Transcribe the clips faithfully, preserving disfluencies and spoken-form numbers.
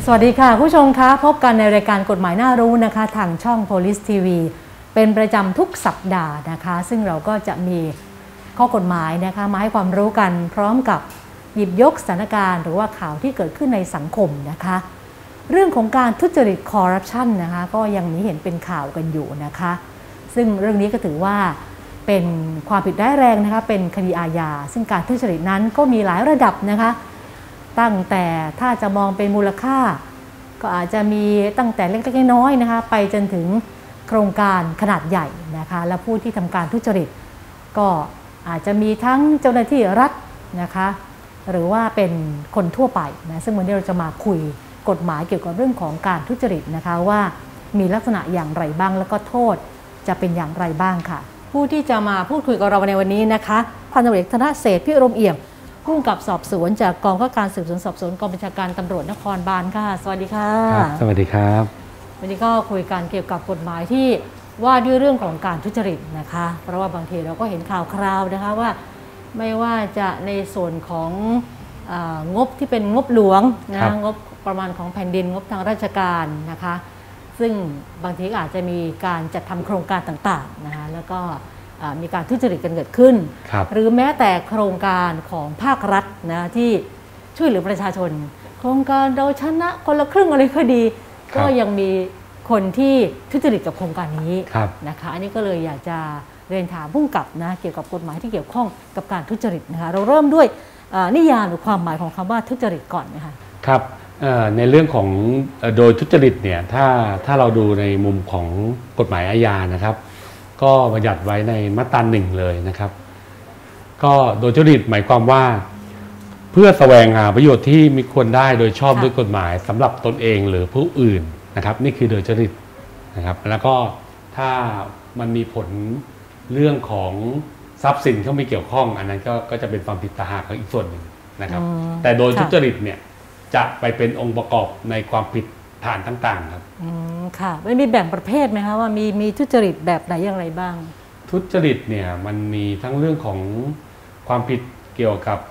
สวัสดีค่ะผู้ชมคะพบกันในรายการกฎหมายน่ารู้นะคะทางช่อง Police ที วี เป็นประจำทุกสัปดาห์นะคะซึ่งเราก็จะมีข้อกฎหมายนะคะมาให้ความรู้กันพร้อมกับหยิบยกสถานการณ์หรือว่าข่าวที่เกิดขึ้นในสังคมนะคะเรื่องของการทุจริตคอร์รัปชันนะคะก็ยังมีเห็นเป็นข่าวกันอยู่นะคะซึ่งเรื่องนี้ก็ถือว่าเป็นความผิดร้ายแรงนะคะเป็นคดีอาญาซึ่งการทุจริตนั้นก็มีหลายระดับนะคะตั้งแต่ถ้าจะมองเป็นมูลค่าก็อาจจะมีตั้งแต่เล็กๆน้อยๆนะคะไปจนถึงโครงการขนาดใหญ่นะคะและผู้ที่ทำการทุจริตก็อาจจะมีทั้งเจ้าหน้าที่รัฐนะคะหรือว่าเป็นคนทั่วไปนะซึ่งวันนี้เราจะมาคุยกฎหมายเกี่ยวกับเรื่องของการทุจริตนะคะว่ามีลักษณะอย่างไรบ้างแล้วก็โทษจะเป็นอย่างไรบ้างค่ะผู้ที่จะมาพูดคุยกับเราในวันนี้นะคะพันตำรวจเอกธนเศรษฐ์พิรมเอี่ยมผู้กำกับสอบสวนจากกองข้าการสืบสวนสอบสวนกองบัญชาการตำรวจนครบาลค่ะสวัสดีค่ะสวัสดีครับวันนี้ก็คุยกันเกี่ยวกับกฎหมายที่ว่าด้วยเรื่องของการทุจริตนะคะเพราะว่าบางทีเราก็เห็นข่าวคราวนะคะว่าไม่ว่าจะในส่วนของงบที่เป็นงบหลวงนะงบประมาณของแผ่นดินงบทางราชการนะคะซึ่งบางทีอาจจะมีการจัดทำโครงการต่างๆนะคะแล้วก็มีการทุจริตกันเกิดขึ้นหรือแม้แต่โครงการของภาครัฐนะที่ช่วยเหลือประชาชนโครงการเราชนะคนละครึ่งอะไรก็ดีก็ยังมีคนที่ทุจริตกับโครงการนี้นะคะอันนี้ก็เลยอยากจะเรียนถามผู้กำกับนะเกี่ยวกับกฎหมายที่เกี่ยวข้องกับการทุจริตนะคะเราเริ่มด้วยนิยามหรือความหมายของคำว่าทุจริตก่อนนะคะครับในเรื่องของโดยทุจริตเนี่ยถ้าถ้าเราดูในมุมของกฎหมายอาญานะครับก็บัญญัติไว้ในมาตราหนึ่งเลยนะครับก็โดยทุจริตหมายความว่าเพื่อแสวงหาประโยชน์ที่มีควรได้โดยชอบด้วยกฎหมายสำหรับตนเองหรือผู้อื่นนะครับนี่คือโดยทุจริตนะครับแล้วก็ถ้ามันมีผลเรื่องของทรัพย์สินเข้าไม่เกี่ยวข้องอันนั้นก็ก็จะเป็นความผิดต่างหากอีกส่วนหนึ่งนะครับแต่โดยทุจริตเนี่ยจะไปเป็นองค์ประกอบในความผิดฐานต่างๆครับอืมค่ะมันมีแบ่งประเภทไหมคะว่ามีมีทุจริตแบบไหนอย่างไรบ้างทุจริตเนี่ยมันมีทั้งเรื่องของความผิดเกี่ยวกับ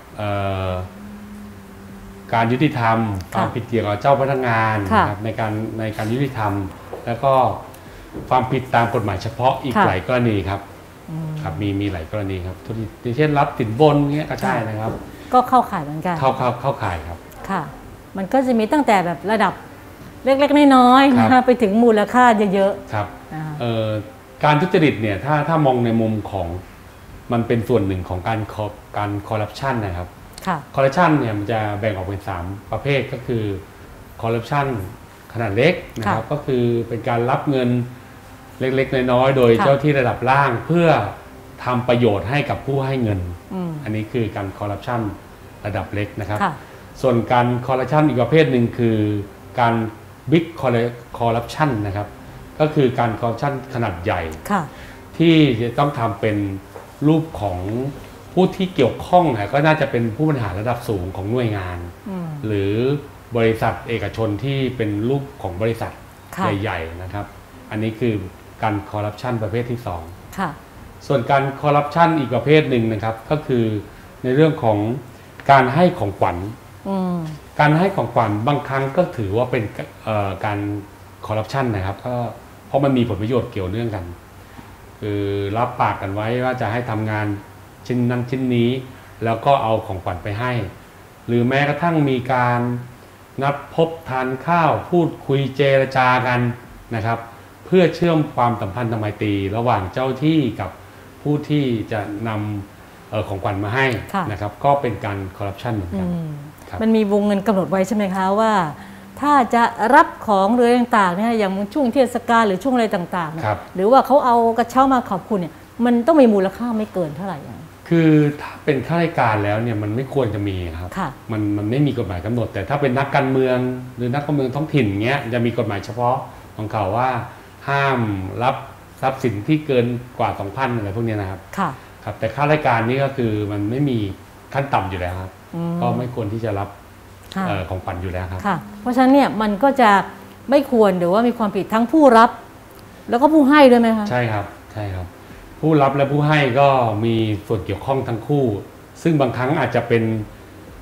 การยุติธรรมความผิดเกี่ยวกับเจ้าพนักงานนะครับในการในการยุติธรรมแล้วก็ความผิดตามกฎหมายเฉพาะอีกหลายกรณีครับครับมีมีหลายกรณีครับทุจริตเช่นรับสินบนเงี้ยก็ใช่นะครับก็เข้าข่ายเหมือนกันเข้าเข้าเข้าข่ายครับค่ะมันก็จะมีตั้งแต่แบบระดับเล็กๆน้อยๆนะคะไปถึงมูลค่าเยอะๆครับการทุจริตเนี่ยถ้าถ้ามองในมุมของมันเป็นส่วนหนึ่งของการการคอร์รัปชันนะครับคอร์รัปชันเนี่ยมันจะแบ่งออกเป็นสามประเภทก็คือคอร์รัปชันขนาดเล็กนะครับก็คือเป็นการรับเงินเล็กๆน้อยๆโดยเจ้าที่ระดับล่างเพื่อทำประโยชน์ให้กับผู้ให้เงินอันนี้คือการคอร์รัปชันระดับเล็กนะครับส่วนการคอร์รัปชันอีกประเภทหนึ่งคือการบิ๊กคอร์รัปชันนะครับก็คือการคอร์รัปชันขนาดใหญ่ที่จะต้องทำเป็นรูปของผู้ที่เกี่ยวข้องก็น่าจะเป็นผู้บริหารระดับสูงของหน่วยงานหรือบริษัทเอกชนที่เป็นรูปของบริษัทใหญ่ๆนะครับอันนี้คือการคอร์รัปชันประเภทที่สองส่วนการคอร์รัปชันอีกประเภทหนึ่งนะครับก็คือในเรื่องของการให้ของขวัญการให้ของขวัญบางครั้งก็ถือว่าเป็นการคอร์รัปชันนะครับก็เพราะมันมีผลประโยชน์เกี่ยวเนื่องกันคือรับปากกันไว้ว่าจะให้ทำงานชิ้นนั้นชิ้นนี้แล้วก็เอาของขวัญไปให้หรือแม้กระทั่งมีการนัดพบทานข้าวพูดคุยเจรจากันนะครับเพื่อเชื่อมความสัมพันธ์ทางไมตรีระหว่างเจ้าที่กับผู้ที่จะนำของขวัญมาให้นะครับก็เป็นการคอร์รัปชันเหมือนกันมันมีวงเงินกำหนดไว้ใช่ไหมคะว่าถ้าจะรับของหรือต่างๆเนี่ยอย่างช่วงเทศกาลหรือช่วงอะไรต่างๆหรือว่าเขาเอากระเช้ามาขอบคุณเนี่ยมันต้องมีมูลค่าไม่เกินเท่าไหร่คือถ้าเป็นข้าราชการแล้วเนี่ยมันไม่ควรจะมีครับมันมันไม่มีกฎหมายกำหนดแต่ถ้าเป็นนักการเมืองหรือนักการเมืองท้องถิ่นเงี้ยจะมีกฎหมายเฉพาะของเขาว่าห้ามรับทรัพย์สินที่เกินกว่า สองพัน อะไรพวกนี้นะครับครับแต่ข้าราชการนี่ก็คือมันไม่มีขั้นต่ำอยู่แล้วครับก็ไม่ควรที่จะรับของขวัญอยู่แล้วครับเพราะฉะนั้นเนี่ยมันก็จะไม่ควรหรือว่ามีความผิดทั้งผู้รับแล้วก็ผู้ให้ด้วยไหมคะใช่ครับใช่ครับผู้รับและผู้ให้ก็มีส่วนเกี่ยวข้องทั้งคู่ซึ่งบางครั้งอาจจะเป็น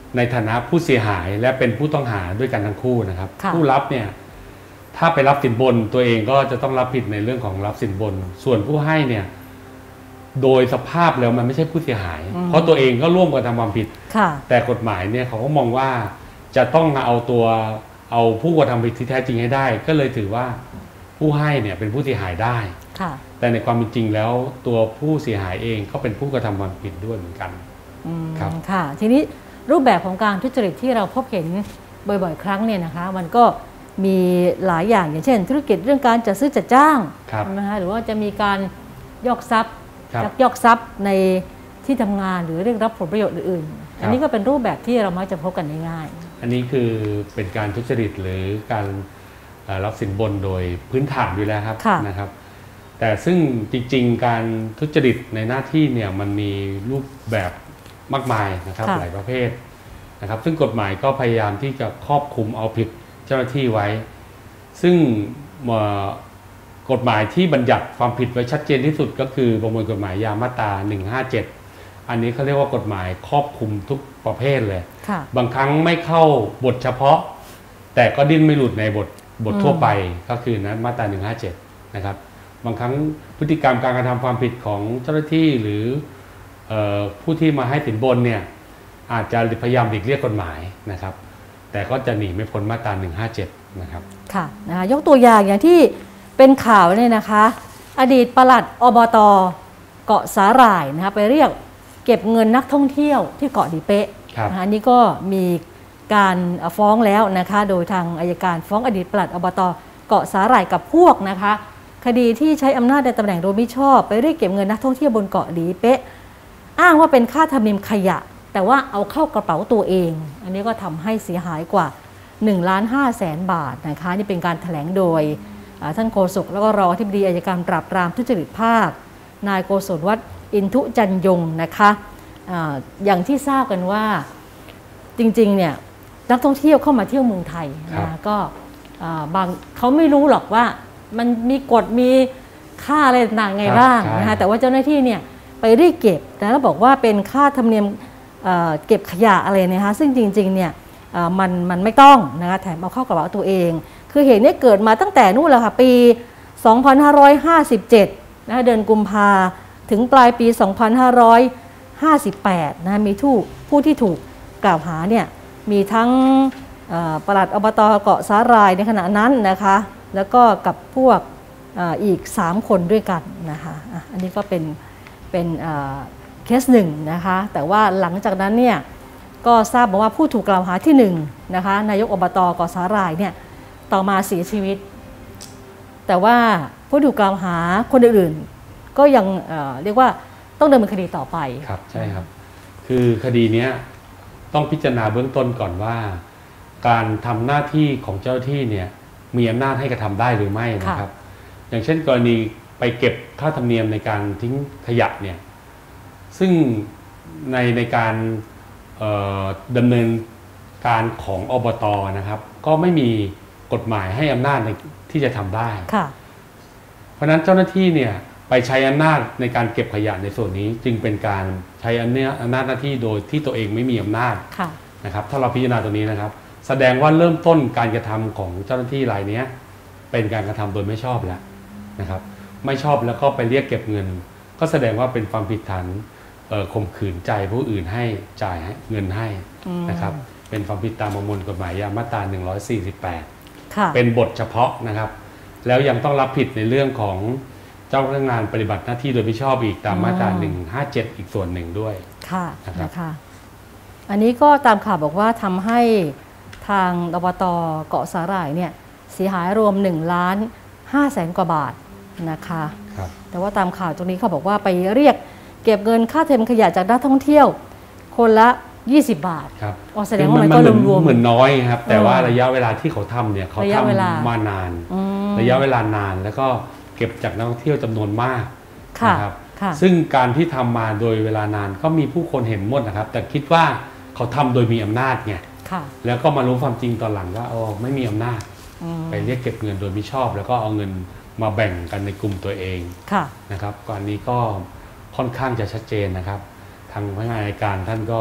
ในฐานะผู้เสียหายและเป็นผู้ต้องหาด้วยกันทั้งคู่นะครับผู้รับเนี่ยถ้าไปรับสินบนตัวเองก็จะต้องรับผิดในเรื่องของรับสินบนส่วนผู้ให้เนี่ยโดยสภาพแล้วมันไม่ใช่ผู้เสียหายเพราะตัวเองก็ร่วมกันทำความผิดแต่กฎหมายเนี่ยเขาก็มองว่าจะต้องเอาตัวเอาผู้กระทำผิดที่แท้จริงให้ได้ก็เลยถือว่าผู้ให้เนี่ยเป็นผู้เสียหายได้แต่ในความเป็นจริงแล้วตัวผู้เสียหายเองก็เป็นผู้กระทำความผิดด้วยเหมือนกันครับค่ะทีนี้รูปแบบของการทุจริตที่เราพบเห็นบ่อยๆครั้งเนี่ยนะคะมันก็มีหลายอย่างอย่างเช่นธุรกิจเรื่องการจัดซื้อจัดจ้างนะคะหรือว่าจะมีการยอกทรัพย์ยักยอกทรัพย์ในที่ทำงานหรือเรียกรับผลประโยชน์อื่นๆอันนี้ก็เป็นรูปแบบที่เรามักจะพบกันง่ายๆอันนี้คือเป็นการทุจริตหรือการรับสินบนโดยพื้นฐานอยู่แล้วครับนะครับแต่ซึ่งจริงๆการทุจริตในหน้าที่เนี่ยมันมีรูปแบบมากมายนะครับหลายประเภทนะครับซึ่งกฎหมายก็พยายามที่จะครอบคลุมเอาผิดเจ้าหน้าที่ไว้ซึ่งกฎหมายที่บัญญัติความผิดไว้ชัดเจนที่สุดก็คือประมวลกฎหมายยามาตราหนึ่งห้าเจ็ดอันนี้เขาเรียกว่ากฎหมายครอบคลุมทุกประเภทเลยบางครั้งไม่เข้าบทเฉพาะแต่ก็ดิ้นไม่หลุดในบทบททั่วไปก็คือนะมาตราหนึ่งห้าเจ็ดนะครับบางครั้งพฤติกรรมการกระทำความผิดของเจ้าหน้าที่หรือผู้ที่มาให้สินบนเนี่ยอาจจะพยายามหลีกเลี่ยงกฎหมายนะครับแต่ก็จะหนีไม่พ้นมาตราหนึ่งห้าเจ็ดนะครับค่ะนะคะยกตัวอย่างอย่างที่เป็นข่าวเนี่ยนะคะอดีตปลัดอบต.เกาะสาหร่ายนะคะไปเรียกเก็บเงินนักท่องเที่ยวที่เกาะลีเป๊ะนะคะนี่ก็มีการฟ้องแล้วนะคะโดยทางอัยการฟ้องอดีตปลัดอบต.เกาะสาหร่ายกับพวกนะคะคดีที่ใช้อำนาจในตำแหน่งโดยมิชอบไปเรียกเก็บเงินนักท่องเที่ยวบนเกาะลีเป๊ะอ้างว่าเป็นค่าธรรมเนียมขยะแต่ว่าเอาเข้ากระเป๋าตัวเองอันนี้ก็ทำให้เสียหายกว่าหนึ่งล้านห้าแสนบาทนะคะนี่เป็นการแถลงโดยท่านโฆษกแล้วก็รองอธิบดีอัยการปราบปรามทุจริตภาคนายโกศลวัฒน์อินทุจันยงนะคะอะอย่างที่ทราบกันว่าจริงๆเนี่ยนักท่องเที่ยวเข้ามาเที่ยวเมืองไทยนะก็บางเขาไม่รู้หรอกว่ามันมีกฎมีค่าอะไรต่างๆไงบ้างนะคะแต่ว่าเจ้าหน้าที่เนี่ยไปเรียกเก็บแล้วบอกว่าเป็นค่าธรรมเนียมเก็บขยะอะไรนะคะซึ่งจริงๆเนี่ยมันมันไม่ต้องนะคะแถมเอาเข้ากระเป๋าตัวเองคือเหตุนี้เกิดมาตั้งแต่นู่นแหละค่ะปีสองพันห้าร้อยห้าสิบเจ็ดนะเดือนกุมภาถึงปลายปีสองพันห้าร้อยห้าสิบแปดนะมีผู้ผู้ที่ถูกกล่าวหาเนี่ยมีทั้งปลัดอบต.เกาะสาหร่ายในขณะนั้นนะคะแล้วก็กับพวกอีกสามคนด้วยกันนะคะอันนี้ก็เป็นเป็นเคสหนึ่งนะคะแต่ว่าหลังจากนั้นเนี่ยก็ทราบบอกว่าผู้ถูกกล่าวหาที่หนึ่งนะคะนายกอบต.เกาะสาหร่ายเนี่ยต่อมาเสียชีวิตแต่ว่าผู้ถูกกล่าวหาคนอื่นๆก็ยัง เ, เรียกว่าต้องดำเนินคดีต่อไปครับใช่ครับคือคดีนี้ต้องพิจารณาเบื้องต้นก่อนว่าการทำหน้าที่ของเจ้าหน้าที่เนี่ยมีอำนาจให้กระทำได้หรือไม่นะครับอย่างเช่นกรณีไปเก็บค่าธรรมเนียมในการทิ้งขยะเนี่ยซึ่งในในการดำเนินการของอบต.นะครับก็ไม่มีกฎหมายให้อำนาจในที่จะทำได้เพราะฉะนั้นเจ้าหน้าที่เนี่ยไปใช้อำนาจในการเก็บขยะในส่วนนี้จึงเป็นการใช้อำนาจหน้าที่โดยที่ตัวเองไม่มีอำนาจนะครับถ้าเราพิจารณาตัวนี้นะครับแสดงว่าเริ่มต้นการกระทำของเจ้าหน้าที่รายนี้เป็นการกระทำโดยไม่ชอบแล้วนะครับไม่ชอบแล้วก็ไปเรียกเก็บเงินก็แสดงว่าเป็นความผิดฐานข่มขืนใจผู้อื่นให้จ่ายเงินให้นะครับเป็นความผิดตามประมวลกฎหมายยามาตราหนึ่งร้อยสี่สิบแปดเป็นบทเฉพาะนะครับแล้วยังต้องรับผิดในเรื่องของเจ้าพนักงานปฏิบัติหน้าที่โดยมิชอบอีกตามมาตราหนึ่งห้าเจ็ดอีกส่วนหนึ่งด้วยค่ะนะคะอันนี้ก็ตามข่าวบอกว่าทำให้ทางอบต.เกาะสาหร่ายเนี่ยเสียหายรวมหนึ่งล้านห้าแสนกว่าบาทนะคะแต่ว่าตามข่าวตรงนี้เขาบอกว่าไปเรียกเก็บเงินค่าเทมขยะจากนักท่องเที่ยวคนละยี่สิบบาทครับแสดงว่ามันก็รวมๆเหมือนน้อยครับแต่ว่าระยะเวลาที่เขาทำเนี่ยเขาทำมานานระยะเวลานานแล้วก็เก็บจากนักท่องเที่ยวจำนวนมากนะครับซึ่งการที่ทำมาโดยเวลานานก็มีผู้คนเห็นหมดนะครับแต่คิดว่าเขาทำโดยมีอำนาจไงแล้วก็มารู้ความจริงตอนหลังว่าโอ้ไม่มีอำนาจไปเรียกเก็บเงินโดยมิชอบแล้วก็เอาเงินมาแบ่งกันในกลุ่มตัวเองนะครับก่อนนี้ก็ค่อนข้างจะชัดเจนนะครับทางพนักงานอัยการท่านก็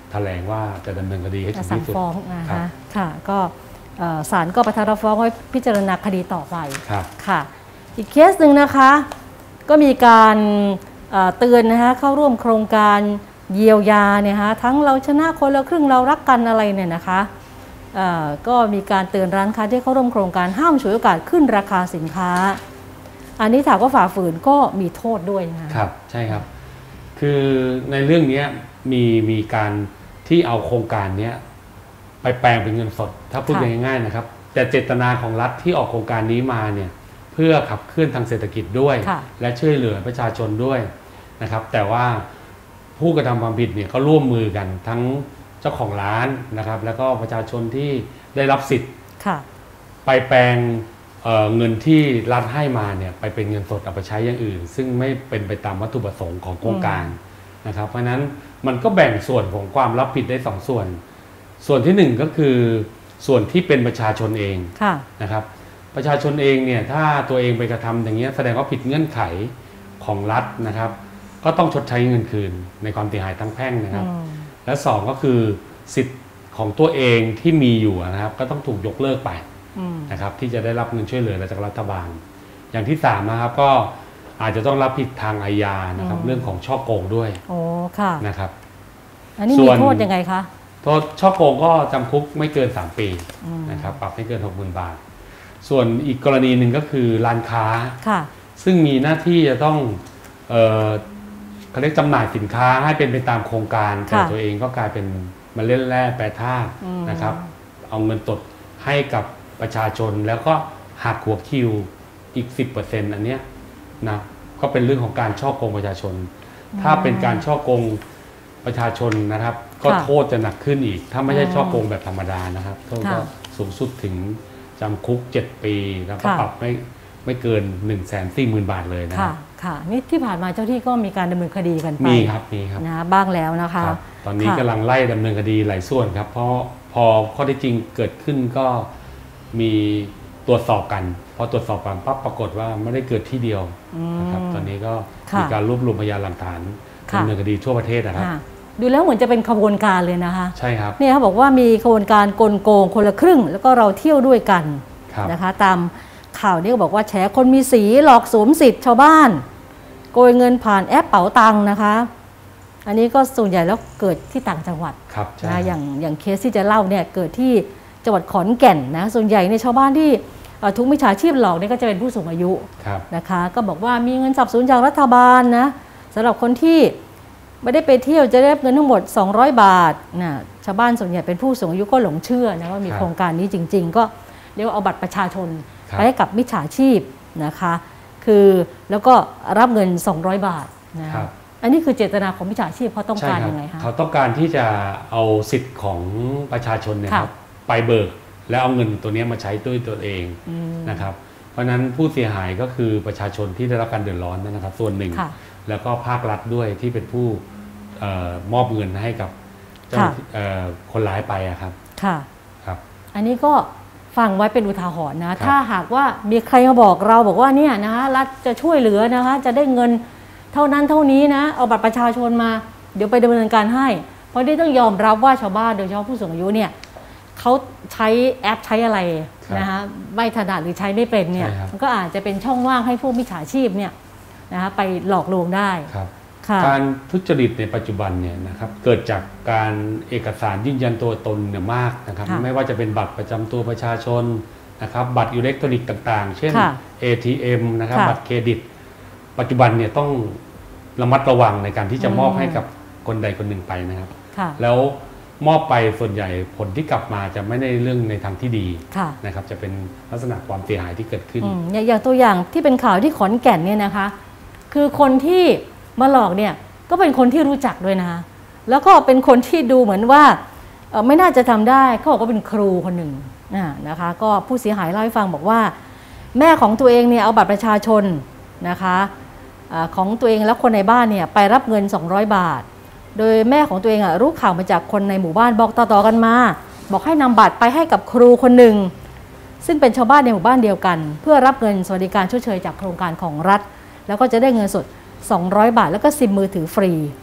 แถลงว่าจะดำเนินคดีให้ถึงที่สุดสั่งฟ้องนะคะค่ะก็ศาลก็ประทับรับฟ้องไว้พิจารณาคดีต่อไปค่ะอีกเคสหนึ่งนะคะก็มีการเตือนนะคะเข้าร่วมโครงการเยียวยาเนี่ยฮะทั้งเราชนะคนละครึ่งเรารักกันอะไรเนี่ยนะคะก็มีการเตือนร้านค้าที่เข้าร่วมโครงการห้ามฉวยโอกาสขึ้นราคาสินค้าอันนี้ถ้าก็ฝ่าฝืนก็มีโทษด้วยนะครับใช่ครับคือในเรื่องนี้มีมีการที่เอาโครงการนี้ไปแปลงเป็นเงินสดถ้าพูดง่ายๆนะครับแต่เจตนาของรัฐที่ออกโครงการนี้มาเนี่ยเพื่อขับเคลื่อนทางเศรษฐกิจด้วยและช่วยเหลือประชาชนด้วยนะครับแต่ว่าผู้กระทำความผิดเนี่ยก็ร่วมมือกันทั้งเจ้าของร้านนะครับแล้วก็ประชาชนที่ได้รับสิทธิ์ไปแปลง เ, เงินที่รัฐให้มาเนี่ยไปเป็นเงินสดเอาไปใช้อย่างอื่นซึ่งไม่เป็นไปตามวัตถุประสงค์ของโครงการนะครับเพราะนั้นมันก็แบ่งส่วนของความรับผิดได้สองส่วนส่วนที่หนึ่งก็คือส่วนที่เป็นประชาชนเองนะครับประชาชนเองเนี่ยถ้าตัวเองไปกระทำอย่างเงี้ยแสดงว่าผิดเงื่อนไขของรัฐนะครับก็ต้องชดใช้เงินคืนในความเสียหายทั้งแพ่งนะครับและสองก็คือสิทธิ์ของตัวเองที่มีอยู่นะครับก็ต้องถูกยกเลิกไปนะครับที่จะได้รับเงินช่วยเหลือจากรัฐบาลอย่างที่สามนะครับก็อาจจะต้องรับผิดทางอาญานะครับเรื่องของฉ้อโกงด้วยโอ้ค่ะนะครับอันนี้มีโทษยังไงคะโทษฉ้อโกงก็จำคุกไม่เกินสามปีนะครับปรับไม่เกิน หกหมื่น บาทส่วนอีกกรณีหนึ่งก็คือร้านค้าซึ่งมีหน้าที่จะต้องเอ่อเขาเรียกจำหน่ายสินค้าให้เป็นไปตามโครงการแต่ตัวเองก็กลายเป็นมาเล่นแร่แปรธาตุนะครับเอาเงินสดให้กับประชาชนแล้วก็หักหัวคิวอีก สิบเปอร์เซ็นต์ อันเนี้ยนะก็เป็นเรื่องของการฉ้อโกงประชาชนถ้าเป็นการฉ้อโกงประชาชนนะครับก็โทษจะหนักขึ้นอีกถ้าไม่ใช่ฉ้อโกงแบบธรรมดานะครับโทษก็สูงสุดถึงจำคุกเจ็ดปีแล้วก็ปรับไม่ไม่เกิน หนึ่งแสนสี่หมื่น บาทเลยนะค่ะค่ะนี่ที่ผ่านมาเจ้าที่ก็มีการดำเนินคดีกันไปมีครับมีครับนะบ้างแล้วนะคะตอนนี้กำลังไล่ดำเนินคดีหลายส่วนครับเพราะพอข้อเท็จจริงเกิดขึ้นก็มีตรวจสอบกันพอตรวจสอบกันปั๊บปรากฏว่าไม่ได้เกิดที่เดียวนะครับตอนนี้ก็มีการรวบรวมพยานหลักฐานดำเนินคดีทั่วประเทศนะครับดูแล้วเหมือนจะเป็นขบวนการเลยนะคะใช่ครับเนี่ยเขาบอกว่ามีขบวนการกลโกงคนละครึ่งแล้วก็เราเที่ยวด้วยกันนะคะตามข่าวนี้ก็บอกว่าแฉคนมีสีหลอกสวมสิทธิ์ชาวบ้านโกยเงินผ่านแอปเป๋าตังค์นะคะอันนี้ก็ส่วนใหญ่แล้วเกิดที่ต่างจังหวัดนะอย่างอย่างเคสที่จะเล่าเนี่ยเกิดที่จังหวัดขอนแก่นนะส่วนใหญ่ในชาวบ้านที่ทุกมิจฉาชีพหลอกนี่ก็จะเป็นผู้สูงอายุนะคะก็บอกว่ามีเงินสนับสนุนจากรัฐบาลนะสำหรับคนที่ไม่ได้ไปเที่ยวจะได้เงินทั้งหมดสองร้อยบาทนะชาวบ้านส่วนใหญ่เป็นผู้สูงอายุก็หลงเชื่อนะว่ามีโครงการนี้จริงๆก็เรียกว่าเอาบัตรประชาชนไปให้กับมิจฉาชีพนะคะคือแล้วก็รับเงินสองร้อยบาทนะอันนี้คือเจตนาของมิจฉาชีพเขาต้องการยังไงคะเขาต้องการที่จะเอาสิทธิ์ของประชาชนเนี่ยครับไปเบิกแล้วเอาเงินตัวนี้มาใช้ด้วยตัวเองนะครับเพราะฉะนั้นผู้เสียหายก็คือประชาชนที่ได้รับการเดือดร้อนนะครับส่วนหนึ่งแล้วก็ภาครัฐด้วยที่เป็นผู้มอบเงินให้กับคนร้ายไปครับค่ะครับอันนี้ก็ฟังไว้เป็นอุทาหรณ์นะถ้าหากว่ามีใครมาบอกเราบอกว่าเนี่ยนะคะรัฐจะช่วยเหลือนะคะจะได้เงินเท่านั้นเท่านี้นะเอาบัตรประชาชนมาเดี๋ยวไปดำเนินการให้เพราะที่ต้องยอมรับว่าชาวบ้านโดยเฉพาะผู้สูงอายุเนี่ยเขาใช้แอปใช้อะไรนะคะไม่ถนัดหรือใช้ไม่เป็นเนี่ยมันก็อาจจะเป็นช่องว่างให้พวกมิจฉาชีพเนี่ยนะคะไปหลอกลวงได้การทุจริตในปัจจุบันเนี่ยนะครับเกิดจากการเอกสารยืนยันตัวตนเนี่ยมากนะครับไม่ว่าจะเป็นบัตรประจำตัวประชาชนนะครับบัตรอิเล็กทรอนิกส์ต่างๆเช่น เอ ที เอ็ม นะครับบัตรเครดิตปัจจุบันเนี่ยต้องระมัดระวังในการที่จะมอบให้กับคนใดคนหนึ่งไปนะครับแล้วมอบไปส่วนใหญ่ผลที่กลับมาจะไม่ได้เรื่องในทางที่ดีนะครับจะเป็นลักษณะความเสียหายที่เกิดขึ้นอย่างตัวอย่างที่เป็นข่าวที่ขอนแก่นเนี่ยนะคะคือคนที่มาหลอกเนี่ยก็เป็นคนที่รู้จักด้วยนะคะแล้วก็เป็นคนที่ดูเหมือนว่าไม่น่าจะทำได้เขาบอกว่าเป็นครูคนหนึ่งนะคะก็ผู้เสียหายเล่าให้ฟังบอกว่าแม่ของตัวเองเนี่ยเอาบัตรประชาชนนะคะของตัวเองและคนในบ้านเนี่ยไปรับเงินสองร้อยบาทโดยแม่ของตัวเองรู้ข่าวมาจากคนในหมู่บ้านบอกต่อๆกันมาบอกให้นำบัตรไปให้กับครูคนหนึ่งซึ่งเป็นชาวบ้านในหมู่บ้านเดียวกันเพื่อรับเงินสวัสดิการชดเชยจากโครงการของรัฐแล้วก็จะได้เงินสดสองร้อยบาทแล้วก็ซิมมือถือฟรี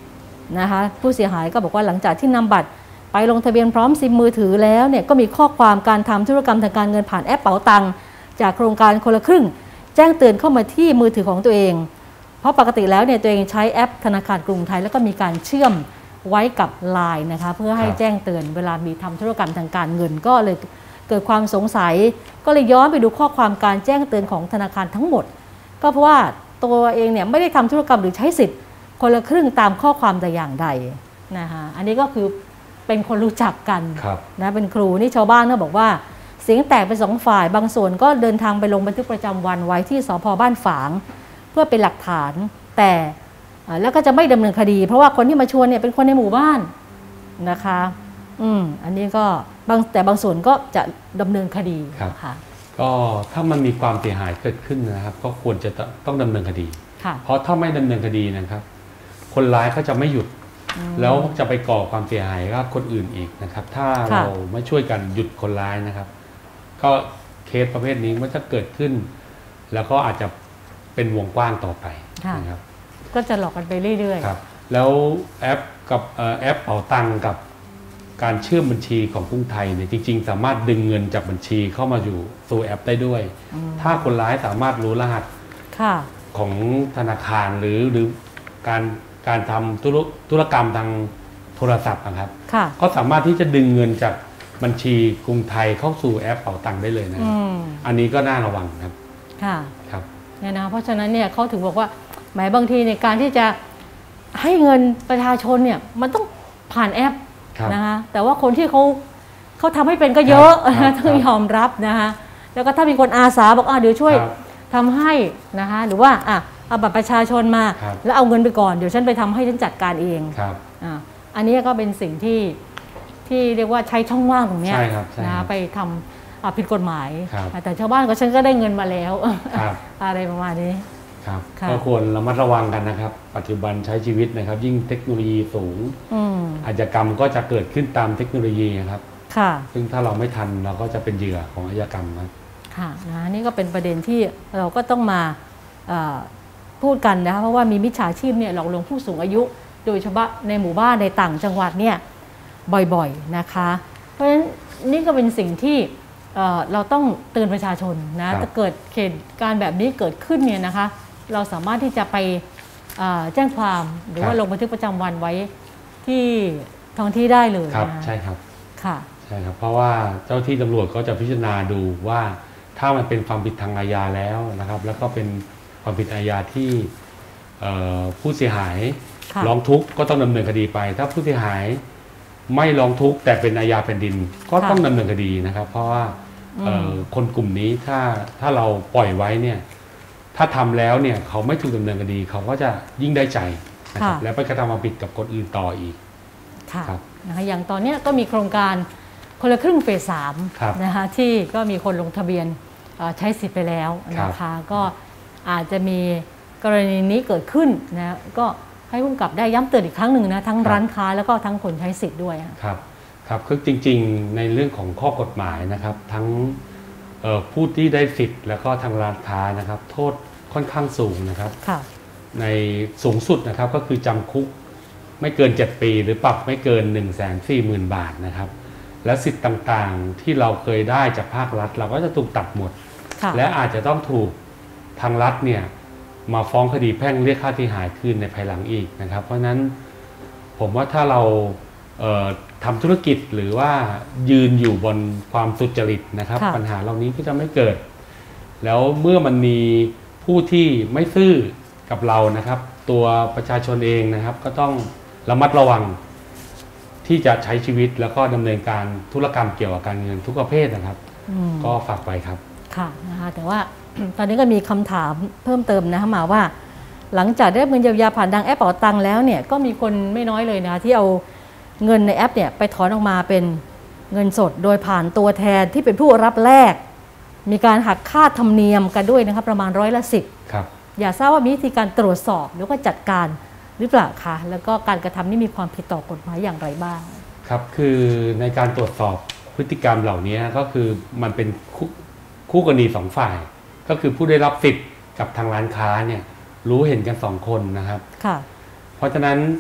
นะคะผู้เสียหายก็บอกว่าหลังจากที่นำบัตรไปลงทะเบียนพร้อมซิมมือถือแล้วเนี่ยก็มีข้อความการทำธุรกรรมทางการเงินผ่านแอปเป๋าตังค์จากโครงการคนละครึ่งแจ้งเตือนเข้ามาที่มือถือของตัวเองเพราะปกติแล้วเนี่ยตัวเองใช้แอปธนาคารกรุงไทยแล้วก็มีการเชื่อมไว้กับ ไลน์ นะคะเพื่อให้แจ้งเตือนเวลามีทำธุรกรรมทางการเงินก็เลยเกิดความสงสัยก็เลยย้อนไปดูข้อความการแจ้งเตือนของธนาคารทั้งหมดก็เพราะว่าตัวเองเนี่ยไม่ได้ทำธุรกรรมหรือใช้สิทธิ์คนละครึ่งตามข้อความแต่อย่างใดนะคะอันนี้ก็คือเป็นคนรู้จักกันนะเป็นครูนี่ชาวบ้านก็บอกว่าเสียงแตกเป็นสองฝ่ายบางส่วนก็เดินทางไปลงบันทึกประจำวันไว้ที่สภ.บ้านฝางเพื่อเป็นหลักฐานแต่แล้วก็จะไม่ดำเนินคดีเพราะว่าคนที่มาชวนเนี่ยเป็นคนในหมู่บ้านนะคะอืมอันนี้ก็บางแต่บางส่วนก็จะดำเนินคดีค่ะก็ถ้ามันมีความเสียหายเกิดขึ้นนะครับก็ควรจะต้องดำเนินคดีเพราะถ้าไม่ดำเนินคดีนะครับคนร้ายเขาจะไม่หยุดแล้วจะไปก่อความเสียหายกับคนอื่นอีกนะครับถ้าเราไม่ช่วยกันหยุดคนร้ายนะครับก็เคสประเภทนี้มันจะเกิดขึ้นแล้วก็อาจจะเป็นวงกว้างต่อไปนะครับก็จะหลอกกันไปเรื่อยๆครับแล้วแอปกับแอปเป๋าตังค์กับการเชื่อมบัญชีของกรุงไทยเนี่ยจริงๆสามารถดึงเงินจากบัญชีเข้ามาอยู่สู่แอปได้ด้วยถ้าคนร้ายสามารถรู้รหัสของธนาคารหรือหรือการการทำธุรธุรกรรมทางโทรศัพท์นะครับก็สามารถที่จะดึงเงินจากบัญชีกรุงไทยเข้าสู่แอปเป๋าตังค์ได้เลยนะอันนี้ก็น่าระวังครับค่ะครับเนี่ยนะเพราะฉะนั้นเนี่ยเขาถึงบอกว่าหมายบางทีในการที่จะให้เงินประชาชนเนี่ยมันต้องผ่านแอปนะคะแต่ว่าคนที่เขาเขาทำให้เป็นก็เยอะนะต้องยอมรับนะคะแล้วก็ถ้ามีคนอาสาบอกอ่ะเดี๋ยวช่วยทำให้นะคะหรือว่าอ่ะเอาบัตรประชาชนมาแล้วเอาเงินไปก่อนเดี๋ยวฉันไปทำให้ฉันจัดการเองอ่าอันนี้ก็เป็นสิ่งที่ที่เรียกว่าใช้ช่องว่างตรงนี้นะไปทำผิดกฎหมายแต่ชาวบ้านก็ฉันก็ได้เงินมาแล้วอะไรประมาณนี้ครับก็ควรระมัดระวังกันนะครับปัจจุบันใช้ชีวิตนะครับยิ่งเทคโนโลยีสูงอาชญากรรมก็จะเกิดขึ้นตามเทคโนโลยีครับค่ะซึ่งถ้าเราไม่ทันเราก็จะเป็นเหยื่อของอาชญากรรมครับค่ะนะนี่ก็เป็นประเด็นที่เราก็ต้องมาพูดกันนะคะเพราะว่ามีมิจฉาชีพเนี่ยหลอกลวงผู้สูงอายุโดยเฉพาะในหมู่บ้านในต่างจังหวัดเนี่ยบ่อยๆนะคะเพราะฉะนั้นนี่ก็เป็นสิ่งที่เราต้องเตือนประชาชนนะถ้าเกิดเหตุการณ์แบบนี้เกิดขึ้นเนี่ยนะคะเราสามารถที่จะไปแจ้งความหรือว่าลงบันทึกประจำวันไว้ที่ท้องที่ได้เลยครับใช่ครับค่ะใช่ครับเพราะว่าเจ้าที่ตำรวจก็จะพิจารณาดูว่าถ้ามันเป็นความผิดทางอาญาแล้วนะครับแล้วก็เป็นความผิดอาญาที่ผู้เสียหายร้องทุกข์ก็ต้องดำเนินคดีไปถ้าผู้เสียหายไม่ร้องทุกข์แต่เป็นอาญาแผ่นดินก็ต้องดำเนินคดีนะครับเพราะว่าคนกลุ่มนี้ถ้าถ้าเราปล่อยไว้เนี่ยถ้าทำแล้วเนี่ยเขาไม่ถูกดำเนินคดีเขาก็จะยิ่งได้ใจนะครับแล้วไปกระทำความผิดกับคนอื่นต่ออีกค่ะนะคะอย่างตอนนี้ก็มีโครงการคนละครึ่งเฟสสามนะคะที่ก็มีคนลงทะเบียนใช้สิทธิ์ไปแล้วนะคะก็อาจจะมีกรณีนี้เกิดขึ้นนะก็ให้ผู้กำกับได้ย้ำเตือนอีกครั้งหนึ่งนะทั้งร้านค้าแล้วก็ทั้งคนใช้สิทธิ์ด้วยครับครับคือจริงๆในเรื่องของข้อกฎหมายนะครับทั้งผู้ที่ได้สิทธิ์แล้วก็ทางร้านค้านะครับโทษค่อนข้างสูงนะครับในสูงสุดนะครับก็คือจำคุกไม่เกินเจ็ดปีหรือปรับไม่เกิน หนึ่งแสนสี่หมื่น บาทนะครับและสิทธิ์ต่างๆที่เราเคยได้จากภาครัฐเราก็จะถูกตัดหมดและอาจจะต้องถูกทางรัฐเนี่ยมาฟ้องคดีแพ่งเรียกค่าเสียหายคืนในภายหลังอีกนะครับเพราะฉะนั้นผมว่าถ้าเราทำธุรกิจหรือว่ายืนอยู่บนความสุจริตนะครับปัญหาเหล่านี้ก็จะไม่เกิดแล้วเมื่อมันมีผู้ที่ไม่ซื่อกับเรานะครับตัวประชาชนเองนะครับก็ต้องระมัดระวังที่จะใช้ชีวิตแล้วก็ดำเนินการธุรกรรมเกี่ยวกับการเงินทุกประเภทนะครับก็ฝากไปครับค่ะนะคะแต่ว่าตอนนี้ก็มีคำถามเพิ่มเติมนะคะมาว่าหลังจากได้เงินเยียวยาผ่านทางแอปเป๋าตังค์แล้วเนี่ยก็มีคนไม่น้อยเลยนะคะที่เอาเงินในแอปเนี่ยไปถอนออกมาเป็นเงินสดโดยผ่านตัวแทนที่เป็นผู้รับแลกมีการหักค่าธรรมเนียมกันด้วยนะครับประมาณร้อยละสิบครับอยากทราบว่ามีวิธีการตรวจสอบหรือว่าจัดการหรือเปล่าคะแล้วก็การกระทำนี้มีความผิดต่อกฎหมายอย่างไรบ้างครับคือในการตรวจสอบพฤติกรรมเหล่านี้ก็คือมันเป็นคู่กรณีสองฝ่ายก็คือผู้ได้รับสิทธิ์กับทางร้านค้าเนี่ยรู้เห็นกันสองคนนะครับค่ะเพราะฉะนั้น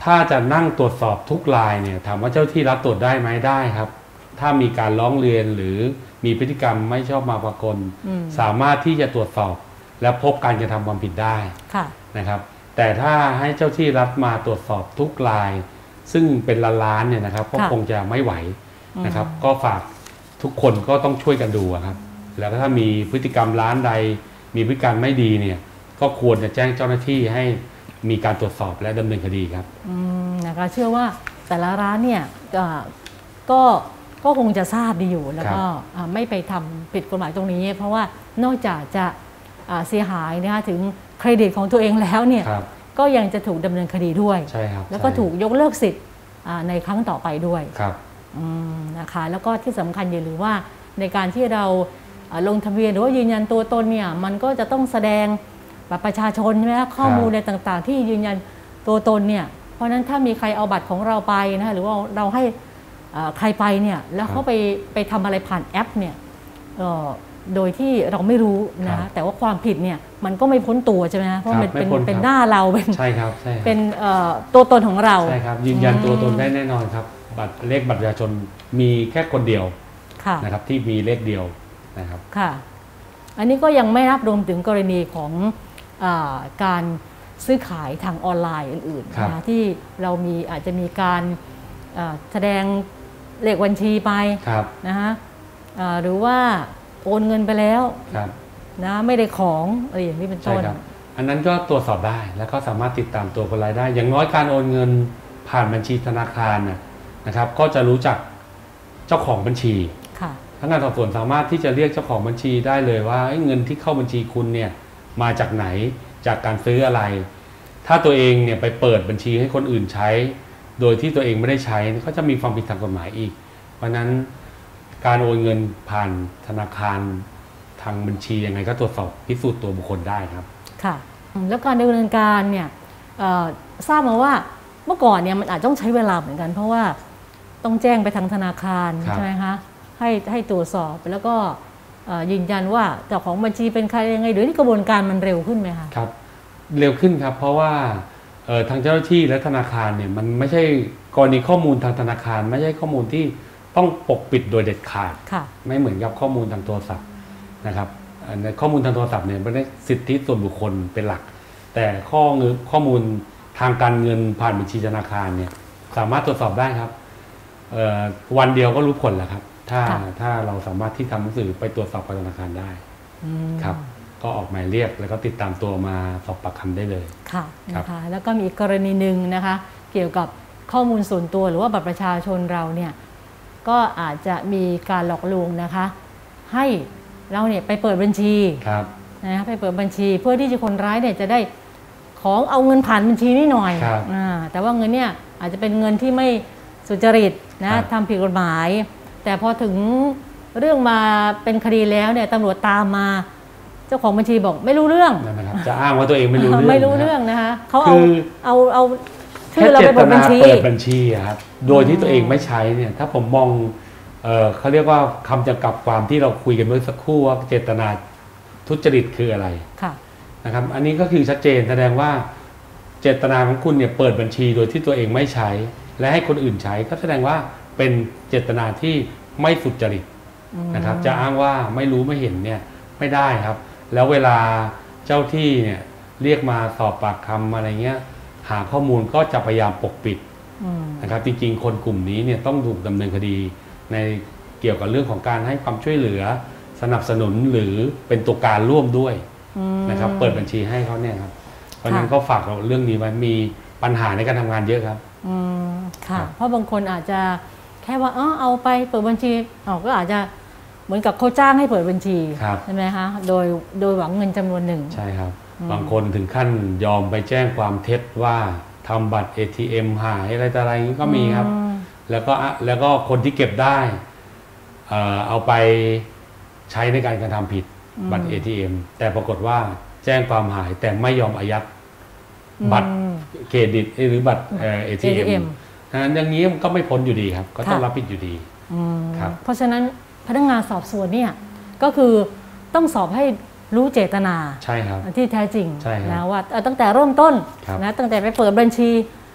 ถ้าจะนั่งตรวจสอบทุกรายเนี่ยถามว่าเจ้าที่รัฐตรวจได้ไหมได้ครับถ้ามีการร้องเรียนหรือมีพฤติกรรมไม่ชอบมาพากลสามารถที่จะตรวจสอบและพบการกระทำความผิดได้นะครับแต่ถ้าให้เจ้าที่รัฐมาตรวจสอบทุกรายซึ่งเป็นล้านๆเนี่ยนะครับก็คงจะไม่ไหวนะครับก็ฝากทุกคนก็ต้องช่วยกันดูครับแล้วถ้ามีพฤติกรรมร้านใดมีพฤติกรรมไม่ดีเนี่ยก็ควรจะแจ้งเจ้าหน้าที่ให้มีการตรวจสอบและดำเนินคดีครับอืมนะคะเชื่อว่าแต่ละร้านเนี่ยก็ก็คงจะทราบดีอยู่แล้วก็ไม่ไปทำผิดกฎหมายตรงนี้เพราะว่านอกจากจะเสียหายนะคะถึงเครดิตของตัวเองแล้วเนี่ยก็ยังจะถูกดำเนินคดีด้วยใช่ครับแล้วก็ถูกยกเลิกสิทธิ์ในครั้งต่อไปด้วยครับนะคะแล้วก็ที่สำคัญอย่าลืมว่าในการที่เราลงทะเบียนหรือว่ายืนยันตัวตนเนี่ยมันก็จะต้องแสดงบัตรประชาชนใช่ไหมข้อมูลในต่างๆที่ยืนยันตัวตนเนี่ยเพราะฉะนั้นถ้ามีใครเอาบัตรของเราไปนะหรือว่าเราให้ใครไปเนี่ยแล้วเขาไปไปทำอะไรผ่านแอปเนี่ยโดยที่เราไม่รู้นะแต่ว่าความผิดเนี่ยมันก็ไม่พ้นตัวใช่ไหมเพราะมันเป็นเป็นหน้าเราเป็นใช่ครับใช่เป็นตัวตนของเราใช่ครับยืนยันตัวตนได้แน่นอนครับบัตรเลขบัตรประชาชนมีแค่คนเดียวนะครับที่มีเลขเดียวนะครับค่ะอันนี้ก็ยังไม่นับรวมถึงกรณีของการซื้อขายทางออนไลน์อื่นๆนะที่เรามีอาจจะมีการแสดงเลขบัญชีไปนะฮะหรือว่าโอนเงินไปแล้วนะไม่ได้ของอะไรอย่างนี้เป็นต้นอันนั้นก็ตรวจสอบได้แล้วก็สามารถติดตามตัวคนร้ายได้อย่างน้อยการโอนเงินผ่านบัญชีธนาคารนะครับก็จะรู้จักเจ้าของบัญชีพนักงานสอบสวนสามารถที่จะเรียกเจ้าของบัญชีได้เลยว่าเงินที่เข้าบัญชีคุณเนี่ยมาจากไหนจากการซื้ออะไรถ้าตัวเองเนี่ยไปเปิดบัญชีให้คนอื่นใช้โดยที่ตัวเองไม่ได้ใช้ก็จะมีความผิดทางกฎหมายอีกเพราะนั้นการโอนเงินผ่านธนาคารทางบัญชียังไงก็ตรวจสอบพิสูจน์ตัวบุคคลได้ครับค่ะแล้วการดำเนินการเนี่ยทราบมาว่าเมื่อก่อนเนี่ยมันอาจต้องใช้เวลาเหมือนกันเพราะว่าต้องแจ้งไปทางธนาคารใช่ไหมคะให้ให้ตรวจสอบแล้วก็ยืนยันว่าเจ้าของบัญชีเป็นใครยังไงหรือที่กระบวนการมันเร็วขึ้นไหมคะครับเร็วขึ้นครับเพราะว่าทางเจ้าหน้าที่และธนาคารเนี่ยมันไม่ใช่กรณีข้อมูลทางธนาคารไม่ใช่ข้อมูลที่ต้องปกปิดโดยเด็ดขาดไม่เหมือนกับข้อมูลทางโทรศัพท์นะครับในข้อมูลทางโทรศัพท์เนี่ยเป็นสิทธิส่วนบุคคลเป็นหลักแต่ข้อข้อมูลทางการเงินผ่านบัญชีธนาคารเนี่ยสามารถตรวจสอบได้ครับวันเดียวก็รู้ผลแล้วครับถ้าถ้าเราสามารถที่ทำหนังสือไปตรวจสอบกับธนาคารได้ครับก็ออกหมายเรียกแล้วก็ติดตามตัวมาสอบปากคำได้เลยค่ะนะคะแล้วก็มีอีกกรณีหนึ่งนะคะเกี่ยวกับข้อมูลส่วนตัวหรือว่าบัตรประชาชนเราเนี่ยก็อาจจะมีการหลอกลวงนะคะให้เราเนี่ยไปเปิดบัญชีนะไปเปิดบัญชีเพื่อที่จะคนร้ายเนี่ยจะได้ของเอาเงินผ่านบัญชีนี่หน่อยแต่ว่าเงินเนี่ยอาจจะเป็นเงินที่ไม่สุจริตนะทำผิดกฎหมายแต่พอถึงเรื่องมาเป็นคดีแล้วเนี่ยตำรวจตามมาเจ้าของบัญชีบอกไม่รู้เรื่องจะอ้างว่าตัวเองไม่รู้เรื่องไม่รู้เรื่องนะคะเขาเอาเอาเอาชื่อเราไปเปิดบัญชีเปิดบัญชีครับโดยที่ตัวเองไม่ใช้เนี่ยถ้าผมมองเอ่อเขาเรียกว่าคำจำกัดความที่เราคุยกันเมื่อสักครู่ว่าเจตนาทุจริตคืออะไรนะครับอันนี้ก็คือชัดเจนแสดงว่าเจตนาของคุณเนี่ยเปิดบัญชีโดยที่ตัวเองไม่ใช้และให้คนอื่นใช้ก็แสดงว่าเป็นเจตนาที่ไม่สุจริตนะครับจะอ้างว่าไม่รู้ไม่เห็นเนี่ยไม่ได้ครับแล้วเวลาเจ้าที่เนี่ยเรียกมาสอบปากคำอะไรเงี้ยหาข้อมูลก็จะพยายามปกปิดนะครับจริงๆคนกลุ่มนี้เนี่ยต้องถูกดำเนินคดีในเกี่ยวกับเรื่องของการให้ความช่วยเหลือสนับสนุนหรือเป็นตัวการร่วมด้วยนะครับเปิดบัญชีให้เขาเนี่ยครับเพราะฉะนั้นก็ฝากเราเรื่องนี้ไว้มีปัญหาในการทำงานเยอะครับอืมค่ะเพราะบางคนอาจจะแค่ว่าเออเอาไปเปิดบัญชีอ๋อก็อาจจะเหมือนกับเขาจ้างให้เปิดบัญชีใช่ไหมคะโดยโดยหวังเงินจำนวนหนึ่งใช่ครับบางคนถึงขั้นยอมไปแจ้งความเท็จว่าทำบัตร เอ ที เอ็ม หายอะไรต่ออะไรนี้ก็มีครับแล้วก็แล้วก็คนที่เก็บได้เอาไปใช้ในการกระทำผิดบัตร เอ ที เอ็ม แต่ปรากฏว่าแจ้งความหายแต่ไม่ยอมอายัดบัตรเครดิตหรือบัตร เอ ที เอ็ม อย่างนี้มันก็ไม่พ้นอยู่ดีครับก็ต้องรับผิดอยู่ดีครับเพราะฉะนั้นพนักงานสอบสวนเนี่ยก็คือต้องสอบให้รู้เจตนาใช่ครับที่แท้จริงนะว่าตั้งแต่เริ่มต้นนะตั้งแต่ไปเปิดบัญชี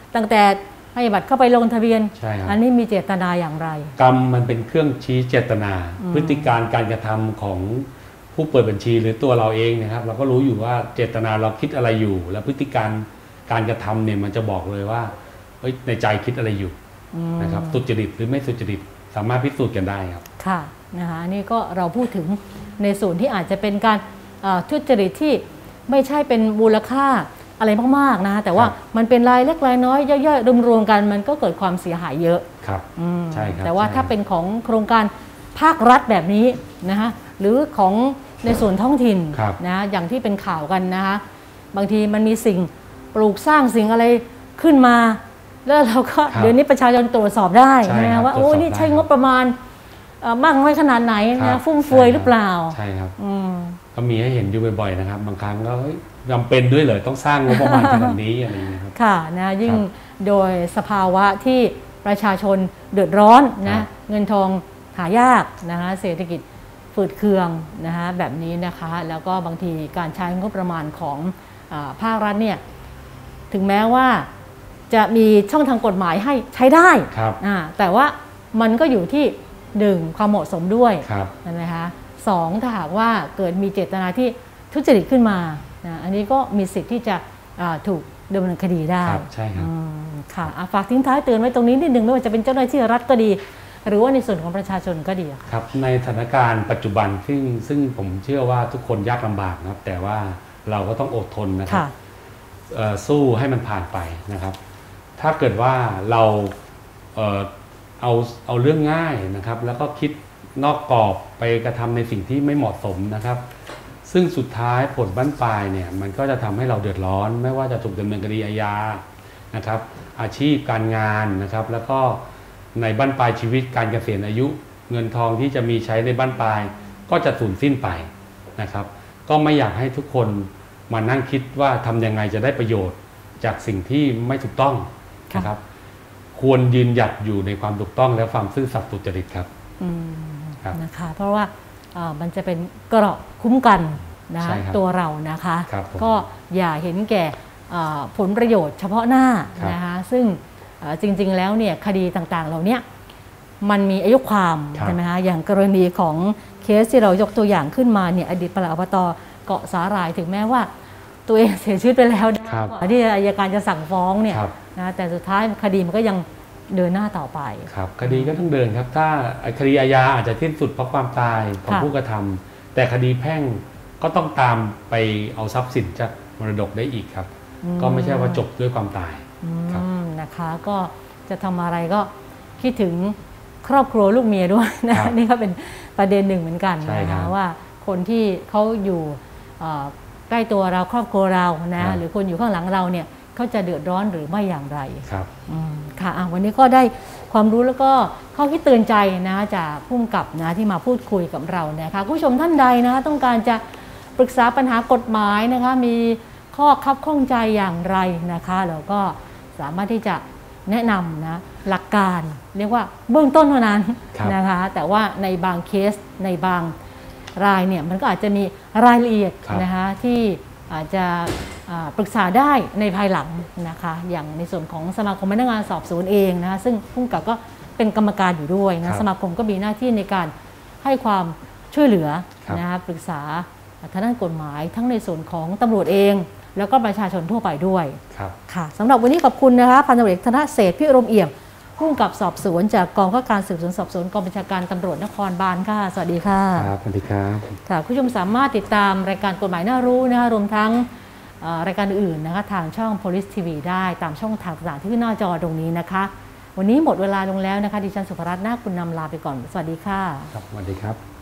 ตั้งแต่ให้บัตรเข้าไปลงทะเบียนใช่ครับอันนี้มีเจตนาอย่างไรกรรมมันเป็นเครื่องชี้เจตนา พฤติการการกระทำของผู้เปิดบัญชีหรือตัวเราเองนะครับเราก็รู้อยู่ว่าเจตนาเราคิดอะไรอยู่ และพฤติการการกระทำเนี่ยมันจะบอกเลยว่าในใจคิดอะไรอยู่นะครับสุจริตหรือไม่สุจริตสามารถพิสูจน์กันได้ครับค่ะนะคะนี่ก็เราพูดถึงในส่วนที่อาจจะเป็นการทุจริตที่ไม่ใช่เป็นมูลค่าอะไรมากๆนะแต่ว่ามันเป็นรายเล็กรายน้อยย่อยๆรวมๆกันมันก็เกิดความเสียหายเยอะครับใช่ครับแต่ว่าถ้าเป็นของโครงการภาครัฐแบบนี้นะคะหรือของในส่วนท้องถิ่นนะอย่างที่เป็นข่าวกันนะคะบางทีมันมีสิ่งปลูกสร้างสิ่งอะไรขึ้นมาแล้วเราก็เดี๋ยวนี้ประชาชนตรวจสอบได้นะว่าโอ้นี่ใช้งบประมาณมากน้อยขนาดไหนนะฟุ่มเฟือยหรือเปล่าใช่ครับก็มีให้เห็นอยู่บ่อยๆนะครับบางครั้งก็จำเป็นด้วยเลยต้องสร้างงบประมาณขนาดนี้อะไรอย่างเงี้ยครับค่ะนะยิ่งโดยสภาวะที่ประชาชนเดือดร้อนนะเงินทองหายากนะคะเศรษฐกิจฝืดเคืองนะคะแบบนี้นะคะแล้วก็บางทีการใช้งบประมาณของภาครัฐเนี่ยถึงแม้ว่าจะมีช่องทางกฎหมายให้ใช้ได้แต่ว่ามันก็อยู่ที่หนึ่งความเหมาะสมด้วยนะคะสองถ้าหากว่าเกิดมีเจตนาที่ทุจริตขึ้นมานะอันนี้ก็มีสิทธิ์ที่จะถูกดำเนินคดีได้ใช่ครับค่ะฝากทิ้งท้ายเตือนไว้ตรงนี้นิดหนึ่งไม่ว่าจะเป็นเจ้าหน้าที่รัฐก็ดีหรือว่าในส่วนของประชาชนก็ดีครับในสถานการณ์ปัจจุบันซึ่งซึ่งผมเชื่อว่าทุกคนยากลำบากนะครับแต่ว่าเราก็ต้องอดทนนะครับสู้ให้มันผ่านไปนะครับถ้าเกิดว่าเราเอ่อเอาเอาเรื่องง่ายนะครับแล้วก็คิดนอกกรอบไปกระทำในสิ่งที่ไม่เหมาะสมนะครับซึ่งสุดท้ายผลบั้นปลายเนี่ยมันก็จะทำให้เราเดือดร้อนไม่ว่าจะถูกดำเนินคดีอาญานะครับอาชีพการงานนะครับแล้วก็ในบั้นปลายชีวิตการเกษียณอายุเงินทองที่จะมีใช้ในบั้นปลายก็จะสูญสิ้นไปนะครับก็ไม่อยากให้ทุกคนมานั่งคิดว่าทำยังไงจะได้ประโยชน์จากสิ่งที่ไม่ถูกต้องนะครับควรยืนหยัดอยู่ในความถูกต้องและความซื่อสัตย์สุจริตครับนะคะเพราะว่ามันจะเป็นเกราะคุ้มกันนะตัวเรานะคะก็อย่าเห็นแก่ผลประโยชน์เฉพาะหน้านะคะซึ่งจริงๆแล้วเนี่ยคดีต่างๆเหล่านี้มันมีอายุความใช่ไหมคะอย่างกรณีของเคสที่เรายกตัวอย่างขึ้นมาเนี่ยอดีตปลัดอบต.เกาะสาหร่ายถึงแม้ว่าตัวเองเสียชีวิตไปแล้วที่อัยการจะสั่งฟ้องเนี่ยนะแต่สุดท้ายคดีมันก็ยังเดินหน้าต่อไปครับคดีก็ต้องเดินครับถ้าคดีอาญาอาจจะสิ้นสุดเพราะความตายของผู้กระทำแต่คดีแพ่งก็ต้องตามไปเอาทรัพย์สินจากมรดกได้อีกครับก็ไม่ใช่ว่าจบด้วยความตายครับนะคะก็จะทำอะไรก็คิดถึงครอบครัวลูกเมียด้วยนะนี่ก็เป็นประเด็นหนึ่งเหมือนกันนะคะว่าคนที่เขาอยู่ใกล้ตัวเราครอบครัวเรานะหรือคนอยู่ข้างหลังเราเนี่ยเขาจะเดือดร้อนหรือไม่อย่างไรครับค่ะวันนี้ก็ได้ความรู้แล้วก็ข้อคิดเตือนใจนะจากผู้กำกับนะที่มาพูดคุยกับเรานะคะผู้ชมท่านใดนะต้องการจะปรึกษาปัญหากฎหมายนะคะมีข้อคับข้องใจอย่างไรนะคะเราก็สามารถที่จะแนะนำนะหลักการเรียกว่าเบื้องต้นเท่านั้นนะคะแต่ว่าในบางเคสในบางรายเนี่ยมันก็อาจจะมีรายละเอียดนะคะที่อาจจะปรึกษาได้ในภายหลังนะคะอย่างในส่วนของสมาคมพนักงานสอบสวนเองนะคะซึ่งผู้กำกับก็เป็นกรรมการอยู่ด้วยนะสมาคมก็มีหน้าที่ในการให้ความช่วยเหลือนะคะปรึกษาทางด้านกฎหมายทั้งในส่วนของตำรวจเองแล้วก็ประชาชนทั่วไปด้วยค่ะสำหรับวันนี้ขอบคุณนะคะพันตำรวจเอกธนเศรษฐ์พิรมเอี่ยมผู้กำกับสอบสวนจากกองข้าการสืบสวนสอบสวนกองบัญชาการตำรวจนครบาลค่ะสวัสดีค่ะครับสวัสดีครับค่ะคุณผู้ชมสามารถติดตามรายการกฎหมายน่ารู้นะคะรวมทั้งรายการอื่นนะคะทางช่อง Police ที วี ได้ตามช่องทางต่างๆที่ขึ้นหน้าจอตรงนี้นะคะวันนี้หมดเวลาลงแล้วนะคะดิฉันสุภรัตน์นาคบุญนำลาไปก่อนสวัสดีค่ะครับสวัสดีครับ